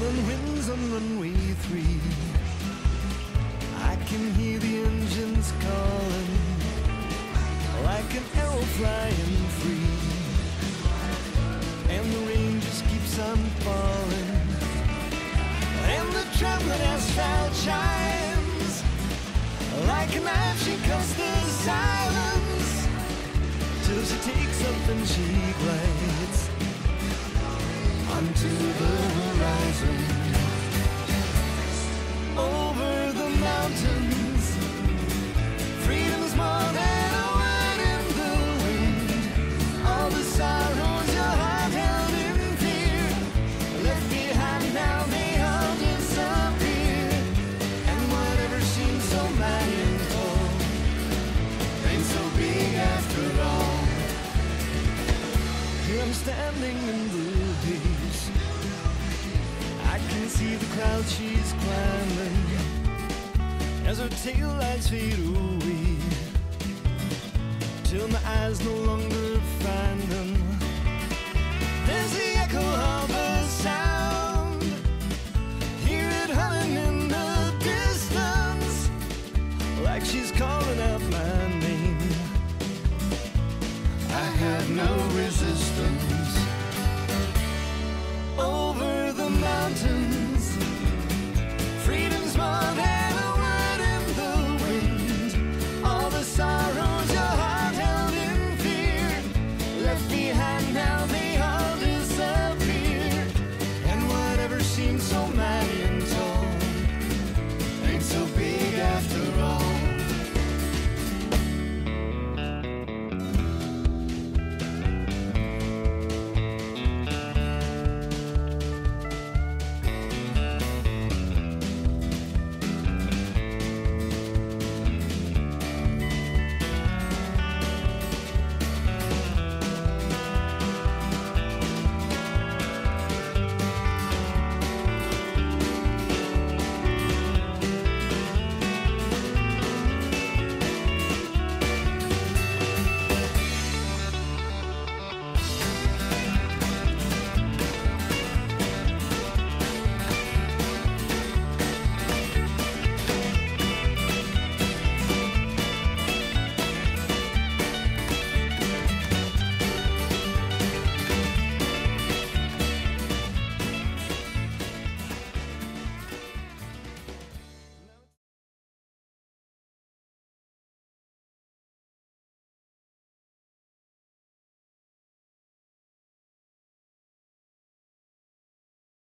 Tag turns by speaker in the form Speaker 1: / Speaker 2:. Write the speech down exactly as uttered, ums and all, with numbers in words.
Speaker 1: Howling winds on runway three. I can hear the engines calling like an arrow flying free. And the rain just keeps on falling, and the trembling asphalt shines like a knife. She cuts the silence till she takes up and she glides onto the horizon. Over the mountains, freedom's more than a word in the wind. All the sorrows your heart held in fear, left behind now, they all disappear. And whatever seems so mighty and tall ain't so big after all. Here I'm standing in the haze, I can see the cloud she's climbing as her tail lights fade away, till my eyes no longer find them. There's the echo of a sound, hear it humming in the distance, like she's calling out my name. I had no resistance.